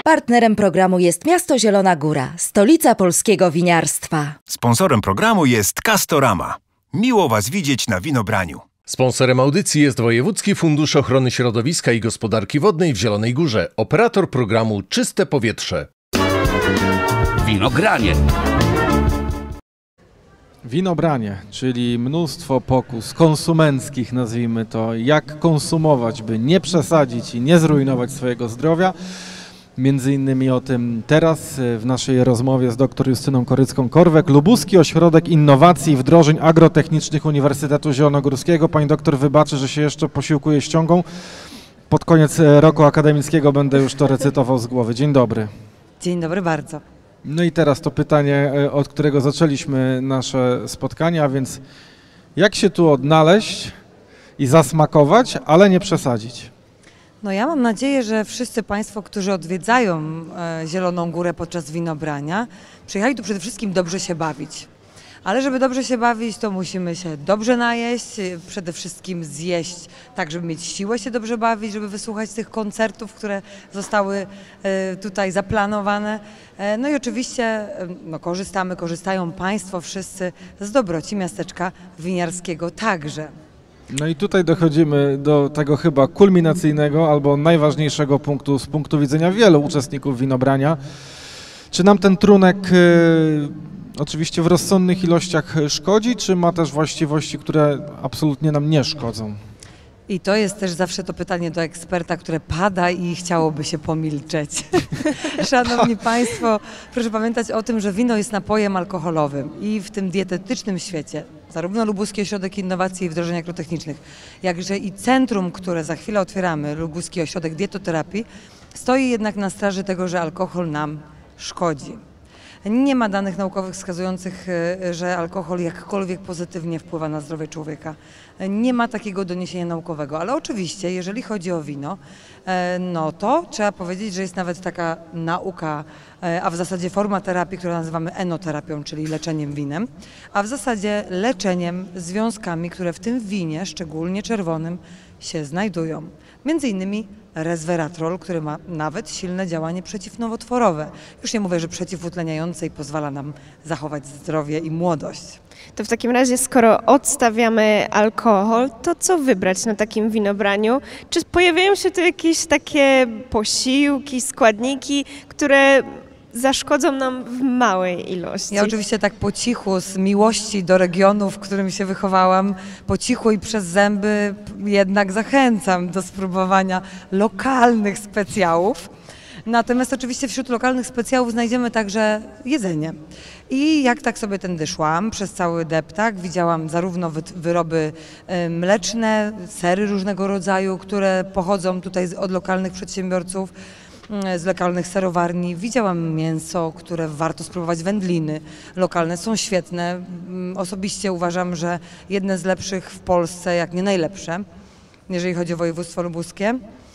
Partnerem programu jest Miasto Zielona Góra, stolica polskiego winiarstwa. Sponsorem programu jest Castorama. Miło Was widzieć na winobraniu. Sponsorem audycji jest Wojewódzki Fundusz Ochrony Środowiska i Gospodarki Wodnej w Zielonej Górze. Operator programu Czyste Powietrze. Winogranie. Winobranie, czyli mnóstwo pokus konsumenckich, nazwijmy to, jak konsumować, by nie przesadzić i nie zrujnować swojego zdrowia. Między innymi o tym teraz w naszej rozmowie z dr Justyną Korycką-Korwek, Lubuski Ośrodek Innowacji i Wdrożeń Agrotechnicznych Uniwersytetu Zielonogórskiego. Pani doktor wybaczy, że się jeszcze posiłkuję ściągą. Pod koniec roku akademickiego będę już to recytował z głowy. Dzień dobry. Dzień dobry bardzo. No i teraz to pytanie, od którego zaczęliśmy nasze spotkania, a więc jak się tu odnaleźć i zasmakować, ale nie przesadzić? No ja mam nadzieję, że wszyscy Państwo, którzy odwiedzają Zieloną Górę podczas winobrania, przyjechali tu przede wszystkim dobrze się bawić. Ale żeby dobrze się bawić, to musimy się dobrze najeść, przede wszystkim zjeść, tak żeby mieć siłę się dobrze bawić, żeby wysłuchać tych koncertów, które zostały tutaj zaplanowane. No i oczywiście korzystają Państwo wszyscy z dobroci miasteczka winiarskiego także. No i tutaj dochodzimy do tego chyba kulminacyjnego albo najważniejszego punktu z punktu widzenia wielu uczestników winobrania. Czy nam ten trunek oczywiście w rozsądnych ilościach szkodzi, czy ma też właściwości, które absolutnie nam nie szkodzą? I to jest też zawsze to pytanie do eksperta, które pada i chciałoby się pomilczeć. Szanowni Państwo, proszę pamiętać o tym, że wino jest napojem alkoholowym i w tym dietetycznym świecie zarówno Lubuski Ośrodek Innowacji i Wdrożeń Agrotechnicznych, jakże i centrum, które za chwilę otwieramy, Lubuski Ośrodek Dietoterapii, stoi jednak na straży tego, że alkohol nam szkodzi. Nie ma danych naukowych wskazujących, że alkohol jakkolwiek pozytywnie wpływa na zdrowie człowieka. Nie ma takiego doniesienia naukowego, ale oczywiście, jeżeli chodzi o wino, no to trzeba powiedzieć, że jest nawet taka nauka, a w zasadzie forma terapii, którą nazywamy enoterapią, czyli leczeniem winem, a w zasadzie leczeniem związkami, które w tym winie, szczególnie czerwonym, się znajdują. Między innymi resveratrol, który ma nawet silne działanie przeciwnowotworowe. Już nie mówię, że przeciwutleniające i pozwala nam zachować zdrowie i młodość. To w takim razie, skoro odstawiamy alkohol, to co wybrać na takim winobraniu? Czy pojawiają się tu jakieś takie posiłki, składniki, które zaszkodzą nam w małej ilości? Ja oczywiście tak po cichu, z miłości do regionu, w którym się wychowałam, po cichu i przez zęby jednak zachęcam do spróbowania lokalnych specjałów. Natomiast oczywiście wśród lokalnych specjałów znajdziemy także jedzenie. I jak tak sobie tędy szłam przez cały deptak, widziałam zarówno wyroby mleczne, sery różnego rodzaju, które pochodzą tutaj od lokalnych przedsiębiorców, z lokalnych serowarni. Widziałam mięso, które warto spróbować, wędliny lokalne są świetne. Osobiście uważam, że jedne z lepszych w Polsce, jak nie najlepsze, jeżeli chodzi o województwo lubuskie.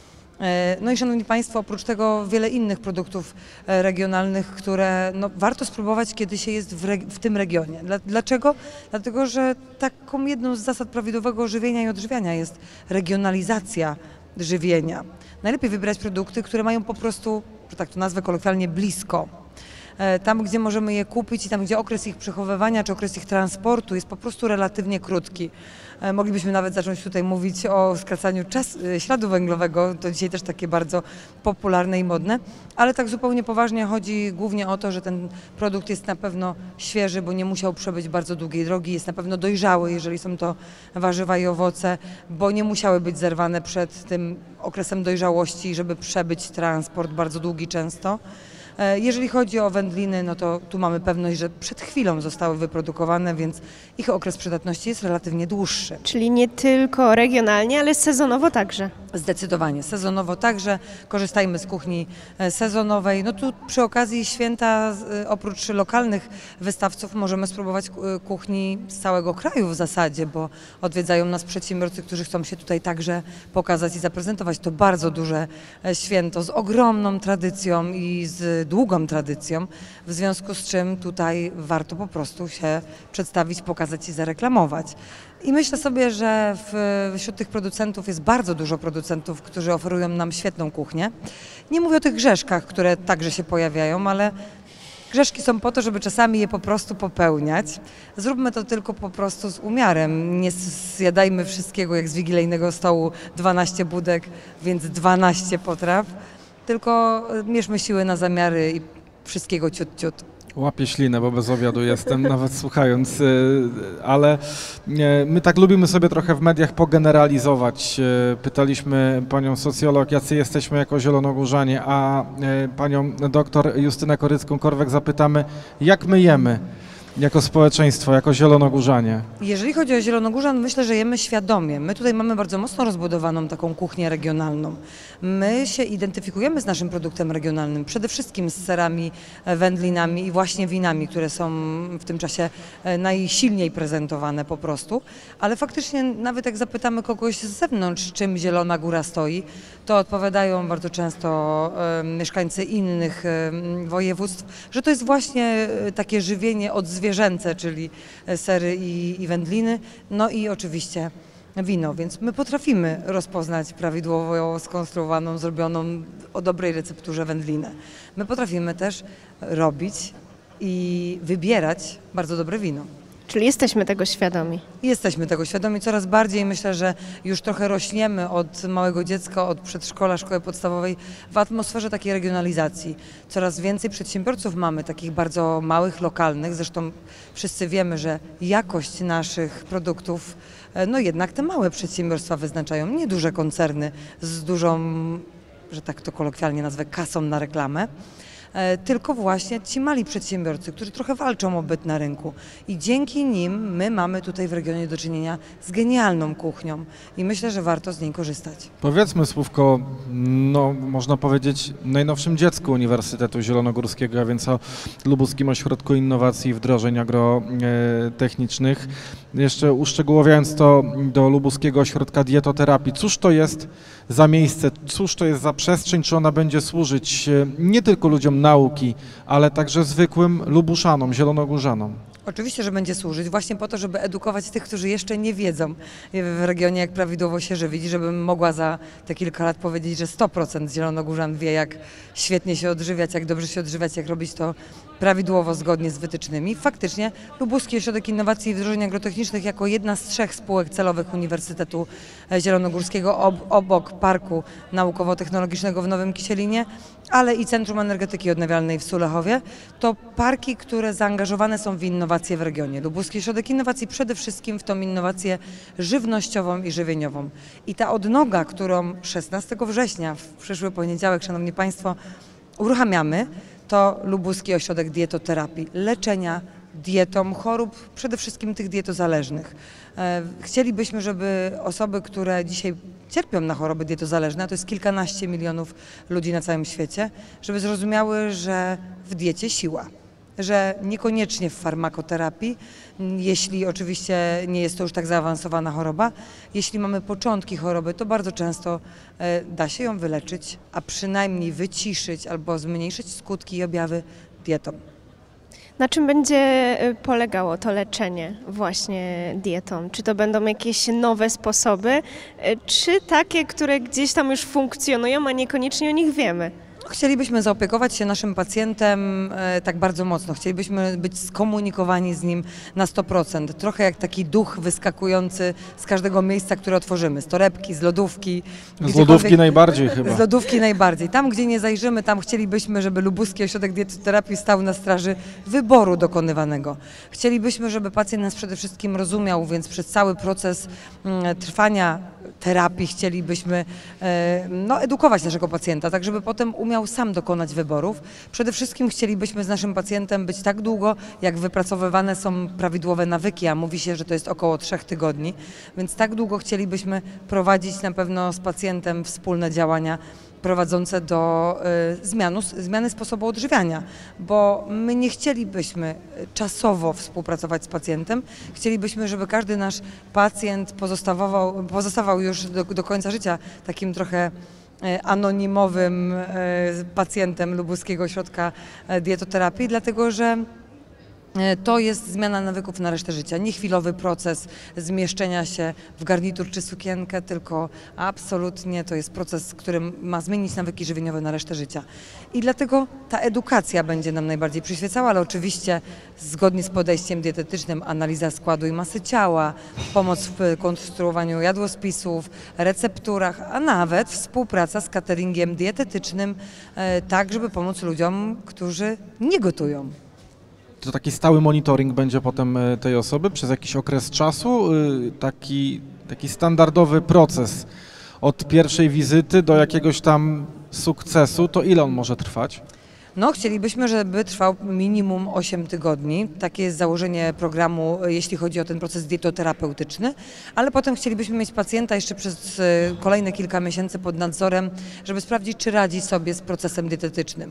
No i szanowni Państwo, oprócz tego wiele innych produktów regionalnych, które warto spróbować, kiedy się jest w tym regionie. Dlaczego? Dlatego, że taką jedną z zasad prawidłowego żywienia i odżywiania jest regionalizacja żywienia. Najlepiej wybierać produkty, które mają po prostu, że tak to nazwę kolokwialnie, blisko. Tam, gdzie możemy je kupić i tam, gdzie okres ich przechowywania czy okres ich transportu jest po prostu relatywnie krótki. Moglibyśmy nawet zacząć tutaj mówić o skracaniu śladu węglowego, to dzisiaj też takie bardzo popularne i modne, ale tak zupełnie poważnie chodzi głównie o to, że ten produkt jest na pewno świeży, bo nie musiał przebyć bardzo długiej drogi, jest na pewno dojrzały, jeżeli są to warzywa i owoce, bo nie musiały być zerwane przed tym okresem dojrzałości, żeby przebyć transport bardzo długi często. Jeżeli chodzi o wędliny, no to tu mamy pewność, że przed chwilą zostały wyprodukowane, więc ich okres przydatności jest relatywnie dłuższy. Czyli nie tylko regionalnie, ale sezonowo także. Zdecydowanie, sezonowo także. Korzystajmy z kuchni sezonowej. No tu przy okazji święta, oprócz lokalnych wystawców, możemy spróbować kuchni z całego kraju w zasadzie, bo odwiedzają nas przedsiębiorcy, którzy chcą się tutaj także pokazać i zaprezentować. To bardzo duże święto z ogromną tradycją i z długą tradycją, w związku z czym tutaj warto po prostu się przedstawić, pokazać i zareklamować. I myślę sobie, że wśród tych producentów jest bardzo dużo producentów, którzy oferują nam świetną kuchnię. Nie mówię o tych grzeszkach, które także się pojawiają, ale grzeszki są po to, żeby czasami je po prostu popełniać. Zróbmy to tylko po prostu z umiarem. Nie zjadajmy wszystkiego jak z wigilijnego stołu 12 budek, więc 12 potraw, tylko mierzmy siły na zamiary i wszystkiego ciut. Łapię ślinę, bo bez obiadu jestem, nawet słuchając, ale my tak lubimy sobie trochę w mediach pogeneralizować. Pytaliśmy panią socjolog, jacy jesteśmy jako zielonogórzanie, a panią doktor Justynę Korycką-Korwek zapytamy, jak my jemy jako społeczeństwo, jako zielonogórzanie. Jeżeli chodzi o Zielonogórzan, myślę, że jemy świadomie. My tutaj mamy bardzo mocno rozbudowaną taką kuchnię regionalną. My się identyfikujemy z naszym produktem regionalnym, przede wszystkim z serami, wędlinami i właśnie winami, które są w tym czasie najsilniej prezentowane po prostu. Ale faktycznie nawet jak zapytamy kogoś z zewnątrz, czym Zielona Góra stoi, to odpowiadają bardzo często mieszkańcy innych województw, że to jest właśnie takie żywienie odzwierzęce, czyli sery i wędliny, no i oczywiście wino, więc my potrafimy rozpoznać prawidłowo skonstruowaną, zrobioną o dobrej recepturze wędlinę. My potrafimy też robić i wybierać bardzo dobre wino. Czyli jesteśmy tego świadomi. Jesteśmy tego świadomi coraz bardziej. Myślę, że już trochę rośniemy od małego dziecka, od przedszkola, szkoły podstawowej w atmosferze takiej regionalizacji. Coraz więcej przedsiębiorców mamy, takich bardzo małych, lokalnych. Zresztą wszyscy wiemy, że jakość naszych produktów, no jednak te małe przedsiębiorstwa wyznaczają, nie duże koncerny z dużą, że tak to kolokwialnie nazwę, kasą na reklamę. Tylko właśnie ci mali przedsiębiorcy, którzy trochę walczą o byt na rynku i dzięki nim my mamy tutaj w regionie do czynienia z genialną kuchnią i myślę, że warto z niej korzystać. Powiedzmy słówko, no można powiedzieć, najnowszym dziecku Uniwersytetu Zielonogórskiego, a więc o Lubuskim Ośrodku Innowacji i Wdrożeń Agrotechnicznych. Jeszcze uszczegółowiając to do Lubuskiego Ośrodka Dietoterapii, cóż to jest za miejsce, cóż to jest za przestrzeń, czy ona będzie służyć nie tylko ludziom nauki, ale także zwykłym Lubuszanom, zielonogórzanom? Oczywiście, że będzie służyć właśnie po to, żeby edukować tych, którzy jeszcze nie wiedzą w regionie, jak prawidłowo się żywić, żebym mogła za te kilka lat powiedzieć, że 100% zielonogórzan wie, jak świetnie się odżywiać, jak dobrze się odżywiać, jak robić to prawidłowo, zgodnie z wytycznymi. Faktycznie Lubuski Ośrodek Innowacji i Wdrożeń Agrotechnicznych jako jedna z 3 spółek celowych Uniwersytetu Zielonogórskiego obok Parku Naukowo-Technologicznego w Nowym Kisielinie, ale i Centrum Energetyki Odnawialnej w Sulechowie, to parki, które zaangażowane są w innowacje w regionie. Lubuski Ośrodek Innowacji przede wszystkim w tą innowację żywnościową i żywieniową. I ta odnoga, którą 16 września, w przyszły poniedziałek, Szanowni Państwo, uruchamiamy, to Lubuski Ośrodek Dietoterapii, leczenia dietą chorób, przede wszystkim tych dietozależnych. Chcielibyśmy, żeby osoby, które dzisiaj cierpią na choroby dietozależne, a to jest kilkanaście milionów ludzi na całym świecie, żeby zrozumiały, że w diecie siła, że niekoniecznie w farmakoterapii, jeśli oczywiście nie jest to już tak zaawansowana choroba, jeśli mamy początki choroby, to bardzo często da się ją wyleczyć, a przynajmniej wyciszyć albo zmniejszyć skutki i objawy dietą. Na czym będzie polegało to leczenie właśnie dietą? Czy to będą jakieś nowe sposoby, czy takie, które gdzieś tam już funkcjonują, a niekoniecznie o nich wiemy? Chcielibyśmy zaopiekować się naszym pacjentem tak bardzo mocno. Chcielibyśmy być skomunikowani z nim na 100%. Trochę jak taki duch wyskakujący z każdego miejsca, które otworzymy. Z torebki, z lodówki. Z lodówki najbardziej chyba. Z lodówki najbardziej. Tam, gdzie nie zajrzymy, tam chcielibyśmy, żeby Lubuski Ośrodek Dietoterapii stał na straży wyboru dokonywanego. Chcielibyśmy, żeby pacjent nas przede wszystkim rozumiał, więc przez cały proces trwania terapii chcielibyśmy edukować naszego pacjenta, tak żeby potem umiał sam dokonać wyborów. Przede wszystkim chcielibyśmy z naszym pacjentem być tak długo, jak wypracowywane są prawidłowe nawyki, a mówi się, że to jest około 3 tygodni, więc tak długo chcielibyśmy prowadzić na pewno z pacjentem wspólne działania prowadzące do zmiany sposobu odżywiania, bo my nie chcielibyśmy czasowo współpracować z pacjentem, chcielibyśmy, żeby każdy nasz pacjent pozostawał już do końca życia takim trochę anonimowym pacjentem Lubuskiego Ośrodka Dietoterapii, dlatego że to jest zmiana nawyków na resztę życia. Nie chwilowy proces zmieszczenia się w garnitur czy sukienkę, tylko absolutnie to jest proces, który ma zmienić nawyki żywieniowe na resztę życia. I dlatego ta edukacja będzie nam najbardziej przyświecała, ale oczywiście zgodnie z podejściem dietetycznym analiza składu i masy ciała, pomoc w konstruowaniu jadłospisów, recepturach, a nawet współpraca z cateringiem dietetycznym, tak żeby pomóc ludziom, którzy nie gotują. To taki stały monitoring będzie potem tej osoby przez jakiś okres czasu, taki standardowy proces od pierwszej wizyty do jakiegoś tam sukcesu, to ile on może trwać? No, chcielibyśmy, żeby trwał minimum 8 tygodni. Takie jest założenie programu, jeśli chodzi o ten proces dietoterapeutyczny, ale potem chcielibyśmy mieć pacjenta jeszcze przez kolejne kilka miesięcy pod nadzorem, żeby sprawdzić, czy radzi sobie z procesem dietetycznym,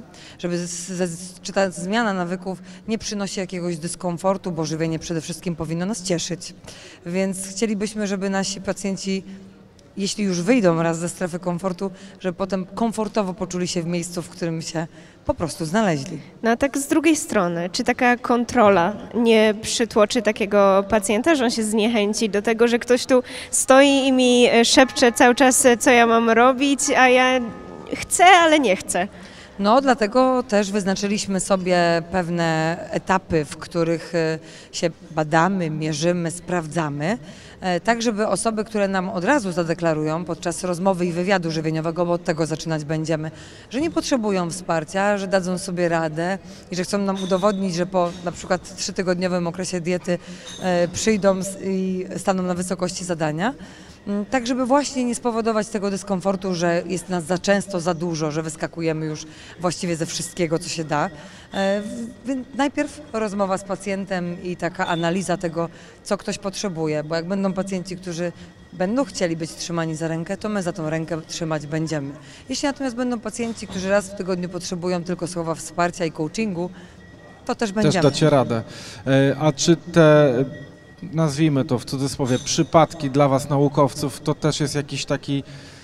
czy ta zmiana nawyków nie przynosi jakiegoś dyskomfortu, bo żywienie przede wszystkim powinno nas cieszyć. Więc chcielibyśmy, żeby nasi pacjenci, jeśli już wyjdą raz ze strefy komfortu, żeby potem komfortowo poczuli się w miejscu, w którym się po prostu znaleźli. No a tak z drugiej strony, czy taka kontrola nie przytłoczy takiego pacjenta, że on się zniechęci do tego, że ktoś tu stoi i mi szepcze cały czas, co ja mam robić, a ja chcę, ale nie chcę? No, dlatego też wyznaczyliśmy sobie pewne etapy, w których się badamy, mierzymy, sprawdzamy, tak żeby osoby, które nam od razu zadeklarują podczas rozmowy i wywiadu żywieniowego, bo od tego zaczynać będziemy, że nie potrzebują wsparcia, że dadzą sobie radę i że chcą nam udowodnić, że po na przykład 3-tygodniowym okresie diety przyjdą i staną na wysokości zadania. Tak, żeby właśnie nie spowodować tego dyskomfortu, że jest nas za często, za dużo, że wyskakujemy już właściwie ze wszystkiego, co się da. Najpierw rozmowa z pacjentem i taka analiza tego, co ktoś potrzebuje, bo jak będą pacjenci, którzy będą chcieli być trzymani za rękę, to my za tą rękę trzymać będziemy. Jeśli natomiast będą pacjenci, którzy raz w tygodniu potrzebują tylko słowa wsparcia i coachingu, to też będziemy. Też dacie radę. A czy te, nazwijmy to w cudzysłowie, przypadki dla Was naukowców, to też jest jakiś taki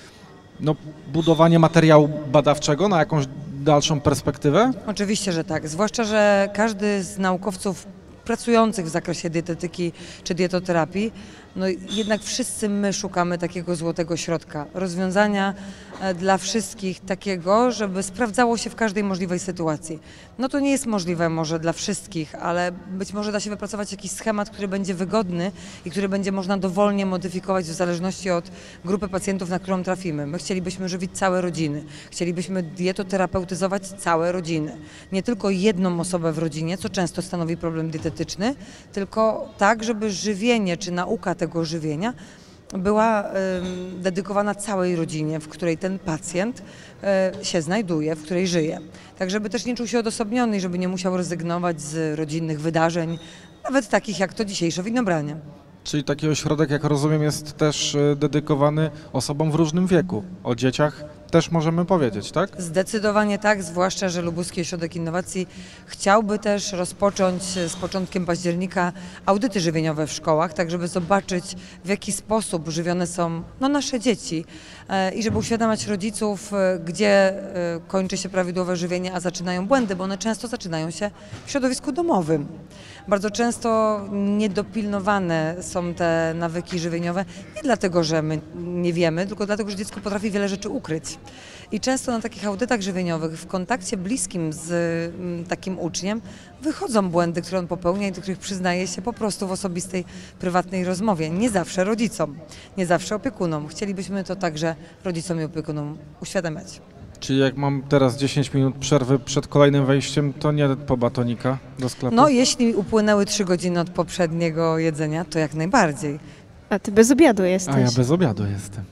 budowanie materiału badawczego na jakąś dalszą perspektywę? Oczywiście, że tak. Zwłaszcza, że każdy z naukowców pracujących w zakresie dietetyki czy dietoterapii, no jednak wszyscy my szukamy takiego złotego środka, rozwiązania dla wszystkich takiego, żeby sprawdzało się w każdej możliwej sytuacji. No to nie jest możliwe może dla wszystkich, ale być może da się wypracować jakiś schemat, który będzie wygodny i który będzie można dowolnie modyfikować w zależności od grupy pacjentów, na którą trafimy. My chcielibyśmy żywić całe rodziny, chcielibyśmy dietoterapeutyzować całe rodziny. Nie tylko jedną osobę w rodzinie, co często stanowi problem dietetyczny, tylko tak, żeby żywienie czy nauka tego żywienia była dedykowana całej rodzinie, w której ten pacjent się znajduje, w której żyje. Tak, żeby też nie czuł się odosobniony i żeby nie musiał rezygnować z rodzinnych wydarzeń, nawet takich jak to dzisiejsze winobranie. Czyli taki ośrodek, jak rozumiem, jest też dedykowany osobom w różnym wieku. O dzieciach też możemy powiedzieć, tak? Zdecydowanie tak, zwłaszcza, że Lubuski Ośrodek Innowacji chciałby też rozpocząć z początkiem października audyty żywieniowe w szkołach, tak żeby zobaczyć, w jaki sposób żywione są nasze dzieci i żeby uświadamiać rodziców, gdzie kończy się prawidłowe żywienie, a zaczynają błędy, bo one często zaczynają się w środowisku domowym. Bardzo często niedopilnowane są te nawyki żywieniowe, nie dlatego, że my nie wiemy, tylko dlatego, że dziecko potrafi wiele rzeczy ukryć. I często na takich audytach żywieniowych, w kontakcie bliskim z takim uczniem, wychodzą błędy, które on popełnia i do których przyznaje się po prostu w osobistej, prywatnej rozmowie. Nie zawsze rodzicom, nie zawsze opiekunom. Chcielibyśmy to także rodzicom i opiekunom uświadamiać. Czyli jak mam teraz 10 minut przerwy przed kolejnym wejściem, to nie po batonika do sklepu? No, jeśli upłynęły 3 godziny od poprzedniego jedzenia, to jak najbardziej. A ty bez obiadu jesteś. A ja bez obiadu jestem.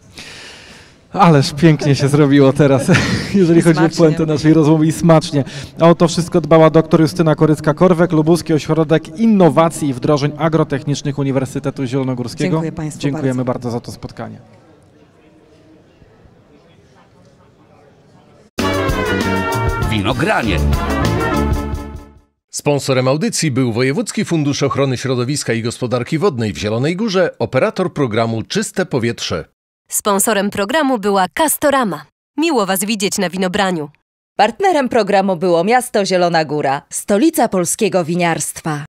Ależ pięknie się zrobiło teraz, jeżeli chodzi o puentę naszej rozmowy i smacznie. A o to wszystko dbała dr Justyna Korycka-Korwek, Lubuski Ośrodek Innowacji i Wdrożeń Agrotechnicznych Uniwersytetu Zielonogórskiego. Dziękuję Państwu Dziękujemy bardzo za to spotkanie. Winogranie. Sponsorem audycji był Wojewódzki Fundusz Ochrony Środowiska i Gospodarki Wodnej w Zielonej Górze, operator programu Czyste Powietrze. Sponsorem programu była Castorama. Miło Was widzieć na winobraniu. Partnerem programu było miasto Zielona Góra, stolica polskiego winiarstwa.